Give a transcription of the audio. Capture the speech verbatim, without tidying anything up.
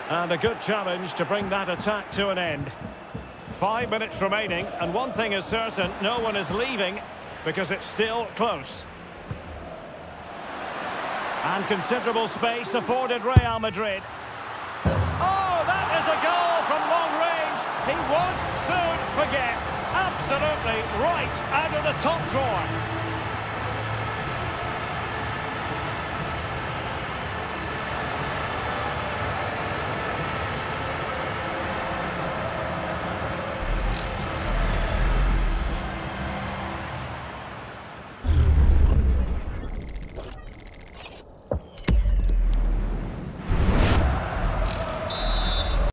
And a good challenge to bring that attack to an end. Five minutes remaining, and one thing is certain, no one is leaving, because it's still close. And considerable space afforded Real Madrid. Oh, that is a goal from long range. He won't soon forget. Absolutely right out of the top drawer.